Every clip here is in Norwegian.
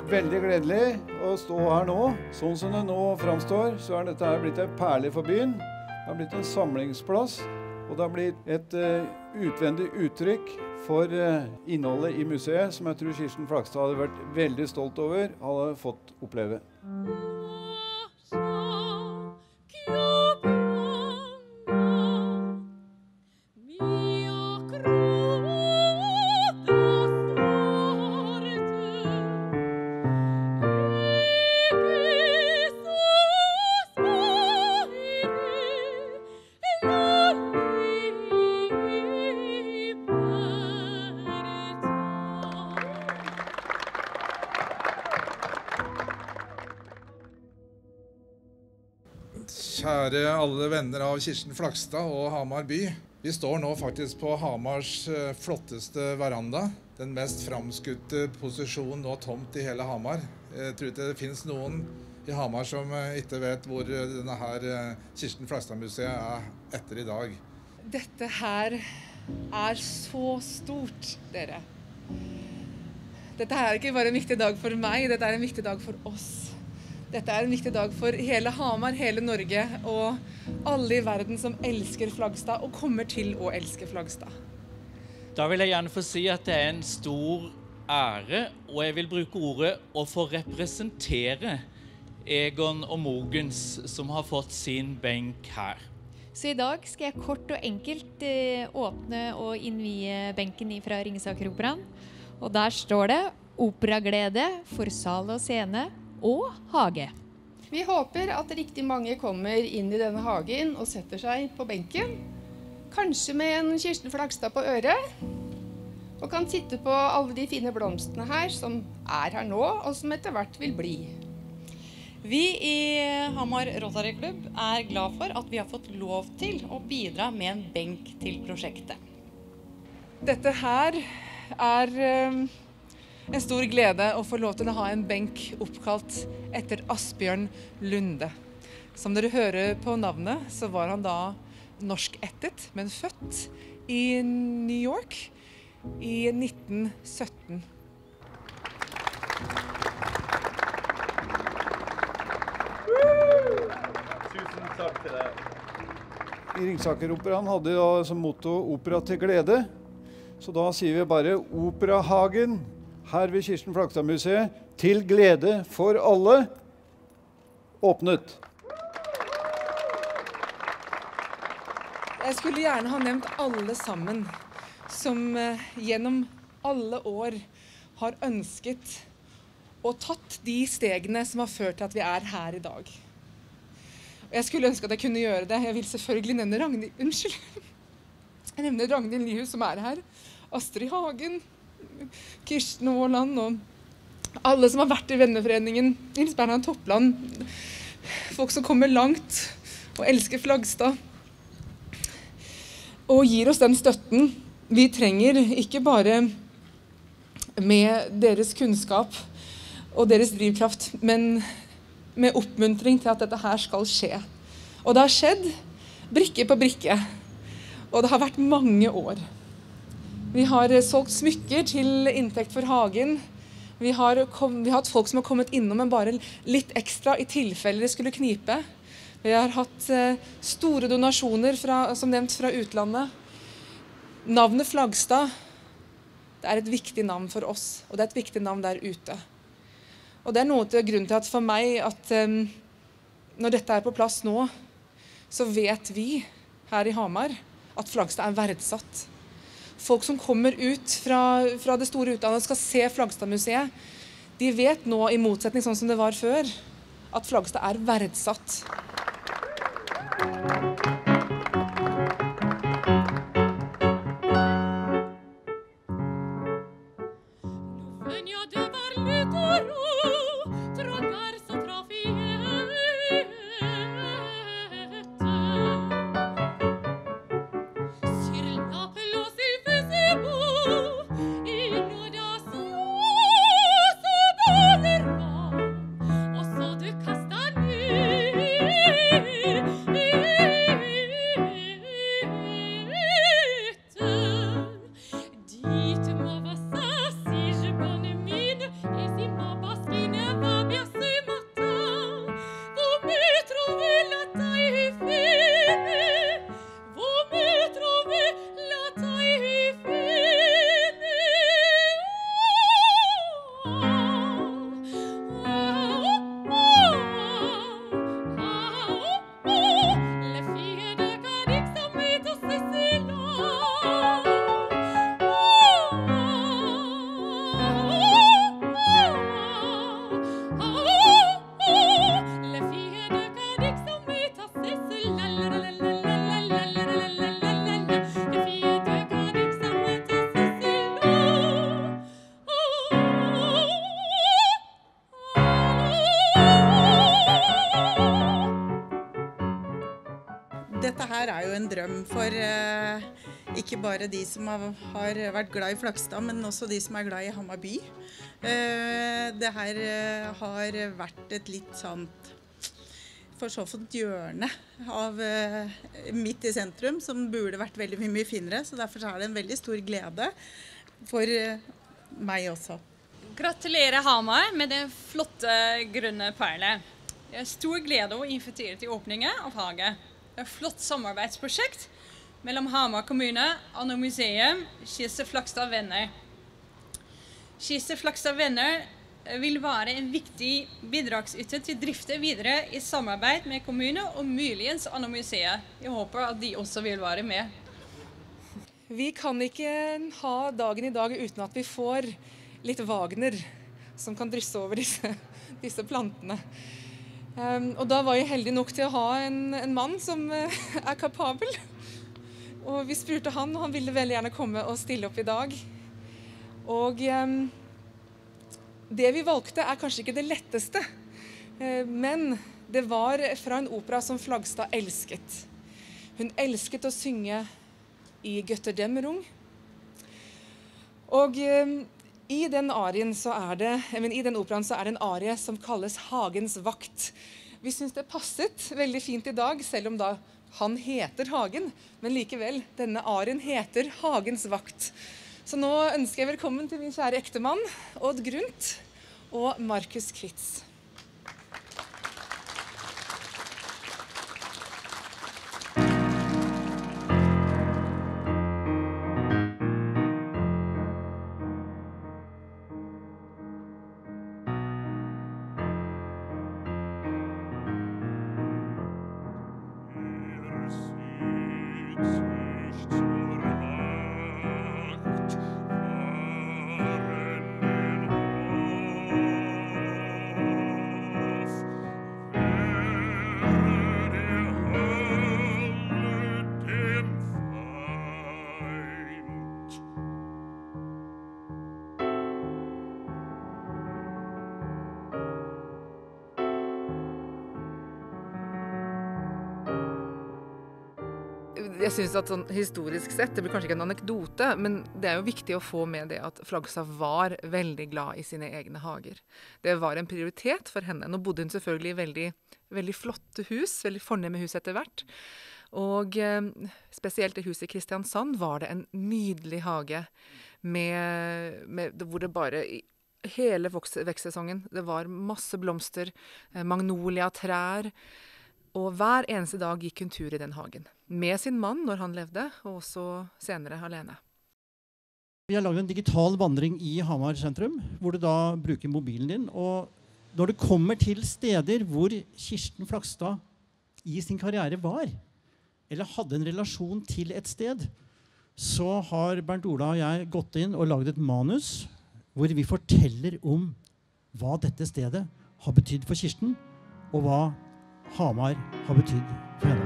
veldig gledelig å stå her nå. Sånn som det nå framstår, så er dette her blitt en perle for byen. Det har blitt en samlingsplass, og det har blitt et utvendig uttrykk for innholdet i museet, som jeg tror Kirsten Flagstad hadde vært veldig stolt over, hadde fått oppleve. Kjære alle venner av Kirsten Flagstad og Hamar by. Vi står nå faktisk på Hamars flotteste veranda. Den mest framskutte posisjon og tomt i hele Hamar. Jeg tror ikke det finnes noen i Hamar som ikke vet hvor denne her Kirsten Flagstad-museet er etter i dag. Dette her er så stort, dere. Dette her er ikke bare en viktig dag for meg, dette er en viktig dag for oss. Dette er en viktig dag for hele Hamar, hele Norge, og alle i verden som elsker Flagstad, og kommer til å elske Flagstad. Da vil jeg gjerne få si at det er en stor ære, og jeg vil bruke ordet å få representere Egon og Mogens, som har fått sin benk her. Så i dag skal jeg kort og enkelt åpne og innvie benken fra Ringsaker Operaen. Og der står det operaglede for sal og scene og hage. Vi håper at riktig mange kommer inn i denne hagen og setter seg på benken. Kanskje med en Kirsten Flagstad på øret. Og kan titte på alle de fine blomstene her som er her nå, og som etter hvert vil bli. Vi i Hamar Rotary Klubb er glad for at vi har fått lov til å bidra med en benk til prosjektet. Dette her er en stor glede å få lov til å ha en benk oppkalt etter Asbjørn Lunde. Som dere hører på navnet, så var han da norskættet, men født i New York i 1917. Tusen takk til deg. Ringsaker Operaen hadde da som motto opera til glede. Så da sier vi bare Operahagen her ved Kirsten Flagstad-museet, til glede for alle, åpnet. Jeg skulle gjerne ha nevnt alle sammen som gjennom alle år har ønsket og tatt de stegene som har ført til at vi er her i dag. Og jeg skulle ønske at jeg kunne gjøre det. Jeg vil selvfølgelig nevne Ragnhild, Jeg nevner Ragnhild Nyhus som er her, Astrid Hagen, Kirsten Aaland og alle som har vært i venneforeningen, Nils Bernhard Toppland, folk som kommer langt og elsker Flagstad, og gir oss den støtten vi trenger, ikke bare med deres kunnskap og deres drivkraft, men med oppmuntring til at dette her skal skje. Og det har skjedd brikke på brikke, og det har vært mange år. Vi har solgt smykker til inntekt for hagen. Vi har hatt folk som har kommet innom, men bare litt ekstra i tilfelle det skulle knipe. Vi har hatt store donasjoner, som nevnt, fra utlandet. Navnet Flagstad, det er et viktig navn for oss, og det er et viktig navn der ute. Og det er noe til grunnen til at for meg, at når dette er på plass nå, så vet vi her i Hamar at Flagstad er verdsatt. Folk som kommer ut fra det store utlandet skal se Flagstad-museet, de vet nå, i motsetning sånn som det var før, at Flagstad er verdsatt. Og så du kastet ned en drøm for ikke bare de som har vært glad i Flakstad, men også de som glad i Hamar by. Det her har vært et litt sånt forsåfent hjørne av midt i sentrum, som burde vært veldig mye finere, så derfor det en veldig stor glede for meg også. Gratulerer Hamar med den flotte grønne perlen. Det stor glede å invitere til åpningen av Hage. Det et flott samarbeidsprosjekt mellom Hamar kommune, Anno museum, Kiste Flakstad Venner. Kiste Flakstad Venner vil være en viktig bidragsyter til driften videre i samarbeid med kommune og muligens Anno museet. Jeg håper at de også vil være med. Vi kan ikke ha dagen i dag uten at vi får litt Wagner som kan drysse over disse plantene. Og da var jeg heldig nok til å ha en mann som kapabel. Og vi spurte han, og han ville veldig gjerne komme og stille opp i dag. Og det vi valgte kanskje ikke det letteste, men det var fra en opera som Flagstad elsket. Hun elsket å synge i Götterdämmerung. Og i den arien i den operaen så det en arie som kalles Hagens vakt. Vi synes det passet veldig fint i dag, selv om da han heter Hagen, men likevel, denne arien heter Hagens vakt. Så nå ønsker jeg velkommen til min kjære ektemann, Odd Grundt og Markus Kvitz. Jeg synes at sånn historisk sett, det blir kanskje ikke en anekdote, men det jo viktig å få med det at Flagstad var veldig glad i sine egne hager. Det var en prioritet for henne. Nå bodde hun selvfølgelig i veldig, veldig flotte hus, veldig fornemme hus etter hvert. Og spesielt i huset i Kristiansand var det en nydelig hage, hvor det bare hele vekstsesongen, det var masse blomster, magnolia-trær, og hver eneste dag gikk hun tur i den hagen. Med sin mann når han levde, og også senere alene. Vi har laget en digital vandring i Hamar sentrum, hvor du da bruker mobilen din. Og når du kommer til steder hvor Kirsten Flakstad i sin karriere var, eller hadde en relasjon til et sted, så har Bernt Ola og jeg gått inn og laget et manus, hvor vi forteller om hva dette stedet har betydd for Kirsten, og hva Hamar har betydd for henne.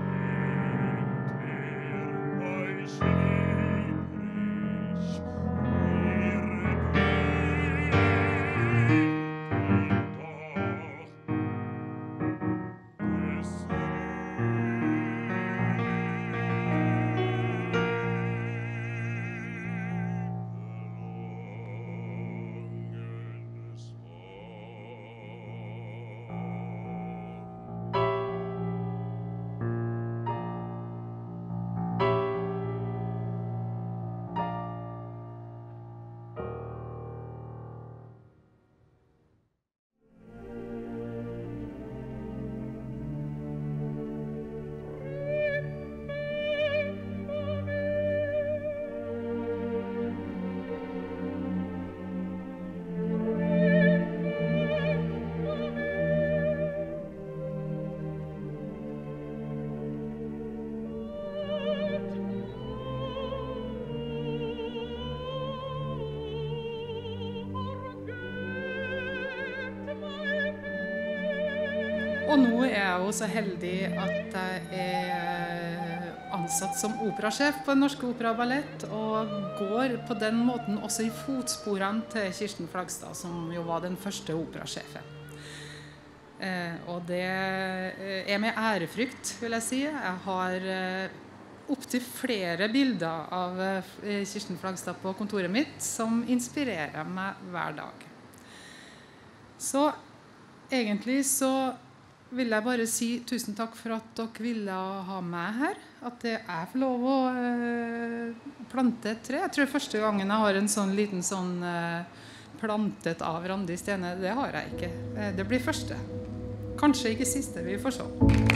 Og nå jeg jo så heldig at jeg ansatt som operasjef på Norsk Opera og Ballett, og går på den måten også i fotsporene til Kirsten Flagstad, som jo var den første operasjefen. Og det er med ærefrykt, vil jeg si. Jeg har opptil flere bilder av Kirsten Flagstad på kontoret mitt som inspirerer meg hver dag. Så egentlig så vil jeg bare si tusen takk for at dere ville ha meg her. At jeg får lov å plante et tre. Jeg tror første gangen jeg har en sånn liten plantet av Randi Stene, det har jeg ikke. Det blir første. Kanskje ikke siste, vi får se.